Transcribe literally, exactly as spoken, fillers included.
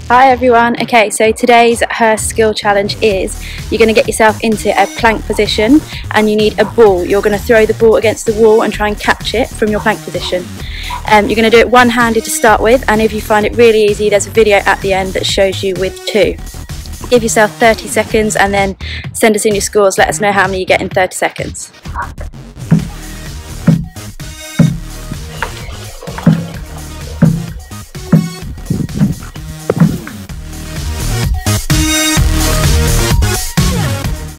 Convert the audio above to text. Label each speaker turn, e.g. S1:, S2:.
S1: Hi everyone. Okay, so today's her skill challenge is you're going to get yourself into a plank position and you need a ball. You're going to throw the ball against the wall and try and catch it from your plank position. Um, you're going to do it one-handed to start with, and if you find it really easy, there's a video at the end that shows you with two. Give yourself thirty seconds and then send us in your scores. Let us know how many you get in thirty seconds.